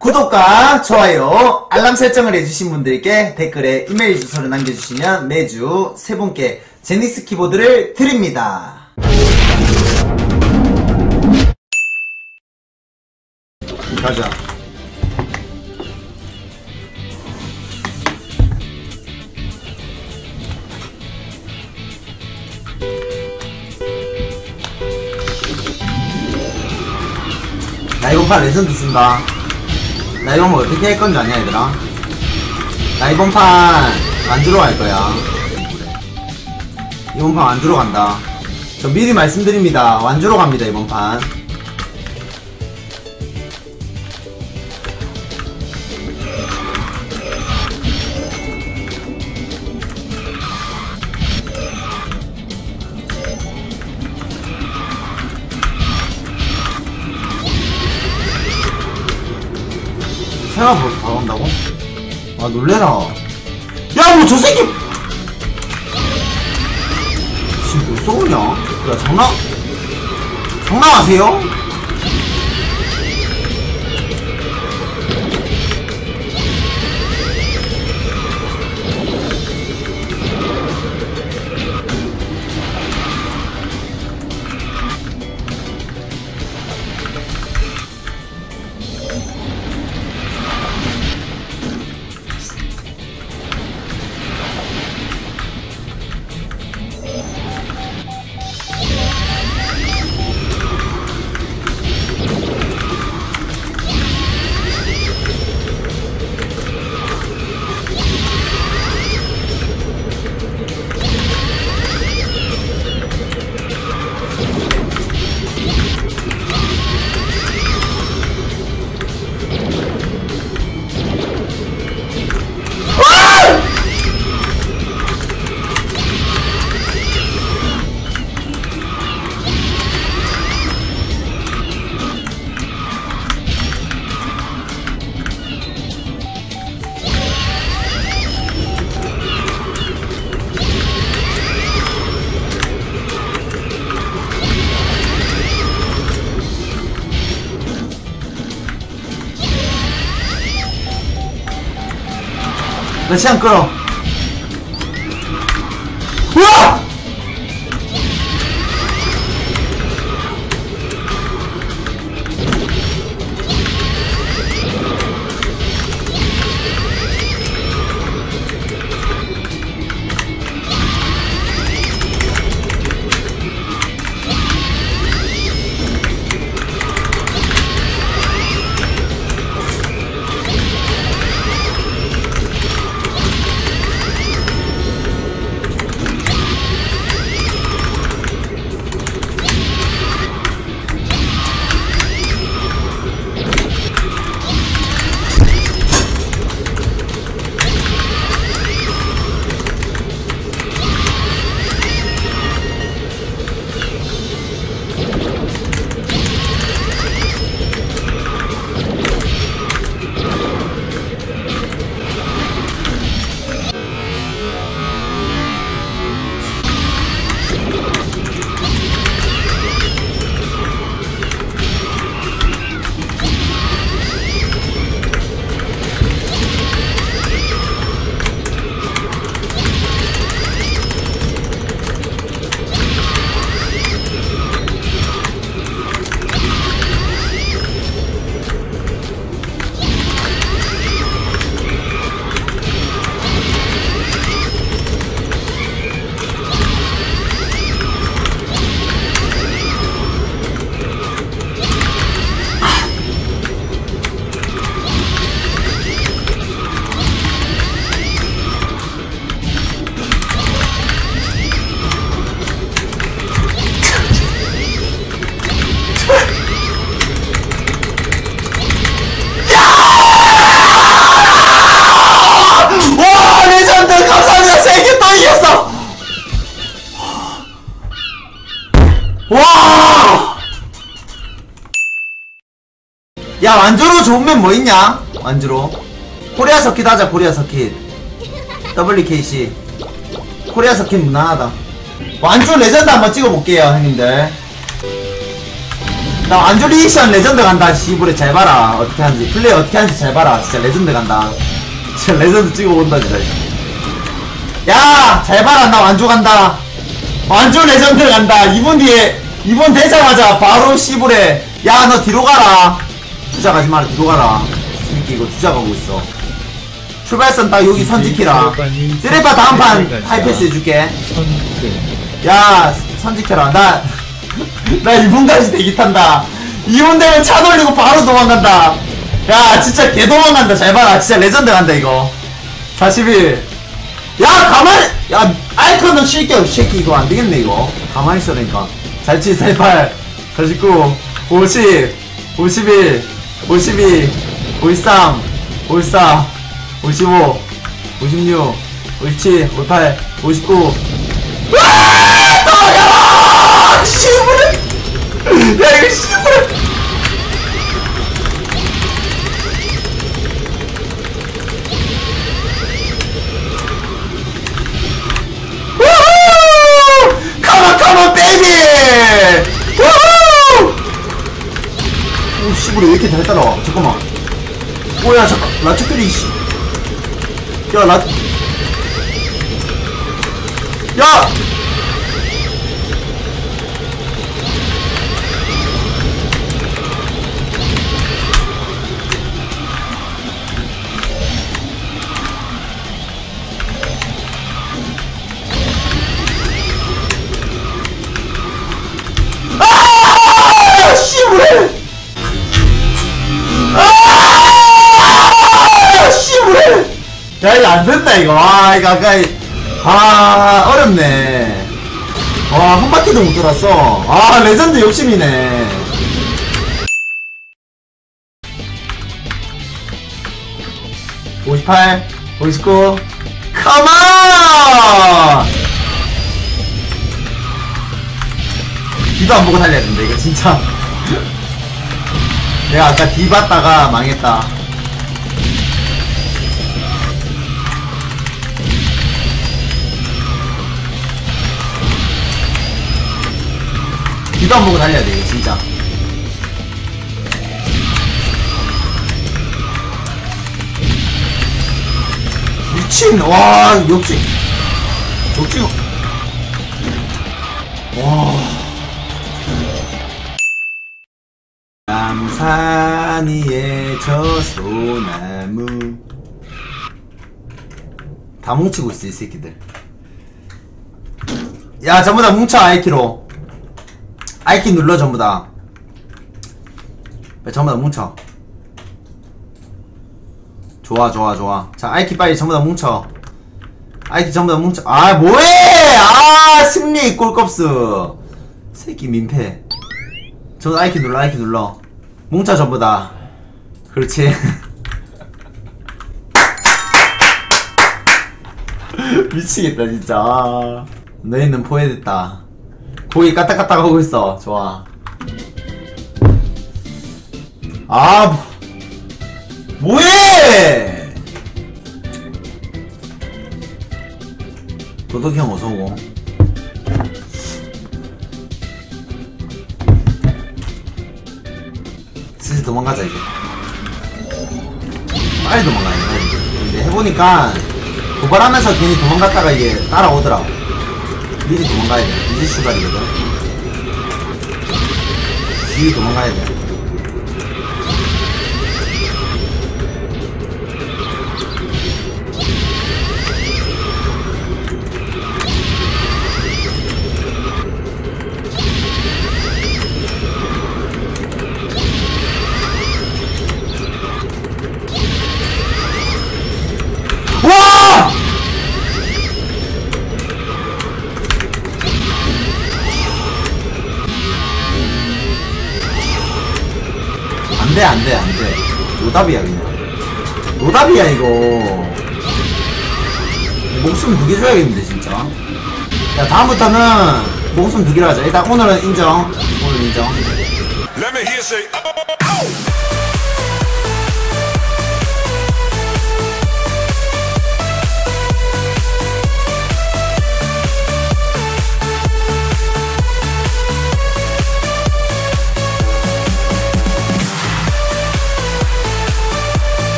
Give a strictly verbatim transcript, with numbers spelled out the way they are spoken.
구독과 좋아요, 알람 설정을 해주신 분들께 댓글에 이메일 주소를 남겨주시면 매주 세 분께 제니스 키보드를 드립니다. 가자. 나 이번 판 레전드 쓴다. 나 이번 판 어떻게 할 건지 아냐 얘들아? 나 이번 판 완주로 갈 거야. 이번 판 완주로 간다. 저 미리 말씀드립니다. 완주로 갑니다 이번 판. 세가 벌써 다 온다고? 아 놀래라. 야 뭐 저 새끼 지금 뭐 쏘냐? 야 장난 장난하세요? 나 시간 끌어. 우와! 와! 야 완주로 좋은 맵 뭐 있냐? 완주로 코리아 서킷 하자. 코리아 서킷 더블유케이씨 코리아 서킷 무난하다. 완주 레전드 한번 찍어볼게요 형님들. 나 완전 리액션 레전드 간다. 씨부레 잘 봐라. 어떻게 하는지. 플레이 어떻게 하는지 잘 봐라. 진짜 레전드 간다. 진짜 레전드 찍어 온다, 진짜. 야! 잘 봐라. 나 완주 간다. 완주 레전드 간다. 이 분 뒤에, 이 분 되자마자 바로 씨부레. 야, 너 뒤로 가라. 주자 가지 마라. 뒤로 가라. 이렇게 이거 주자 가고 있어. 출발선 딱 여기 선 지키라. 쓰레빠 다음 판 하이패스 해줄게. 야, 선 지켜라. 나, 나 이 분까지 대기 탄다. 이 분 되면 차 돌리고 바로 도망간다. 야, 진짜 개 도망간다. 잘 봐라. 진짜 레전드 간다, 이거. 사십일. 야, 가만히! 야, 아이콘은 쉴게. 쉐키 이거 안 되겠네, 이거. 가만히 있어라니까. 잘치, 사십팔, 사십구, 오십, 오십일, 오십이, 오십삼, 오십사, 오십오, 오십육, 오십칠, 오십팔, 오십구. 와! 도망가라! 씨부레! 야, 이거 씨부레! Come on, come on, baby! 우후! 오, 씨부레 왜 이렇게 잘 따라와? 잠깐만. 오야, 잠깐. 라츠크리, 씨. 야, 라. 야! 아! 씨부레! 야, 이거 안 된다, 이거. 아, 이거 아까, 아, 어렵네. 와, 한 바퀴도 못 돌았어. 아, 레전드 욕심이네. 오십팔, 오십구, 컴온! 뒤도 안 보고 달려야 된다, 이거 진짜. 내가 아까 뒤 봤다가 망했다. 뒤도 안 보고 달려야 돼, 이거 진짜. 미친, 와, 역시. 역시. 와. 남산 위에 저 소나무. 다 뭉치고 있어, 이 새끼들. 야, 전부 다 뭉쳐, 아이키로. 아이키 눌러, 전부 다. 전부 다 뭉쳐. 좋아, 좋아, 좋아. 자, 아이키 빨리 전부 다 뭉쳐. 아이키 전부 다 뭉쳐. 아, 뭐해! 아, 승리, 꼴컵스. 새끼 민폐. 전부 다 아이키 눌러, 아이키 눌러. 뭉쳐, 전부 다. 그렇지. 미치겠다, 진짜. 아, 너희는 포획됐다. 고기 까딱까딱 하고 있어. 좋아. 아, 뭐해! 도덕형 어서오고. 슬슬 도망가자, 이제. 빨리 도망가야 돼, 빨리. 근데 해보니까 도발하면서 괜히 도망갔다가 이게 따라오더라고. 미리 도망가야 돼. 이제 슈발이거든. 미리 도망가야 돼. 와! 안돼 안돼 안돼. 노답이야 그냥. 노답이야 이거. 목숨 두 개 줘야겠는데 진짜. 야, 다음부터는 목숨 두 개로 하자. 일단 오늘은 인정. 오늘 인정. Let me hear say, oh, oh, oh.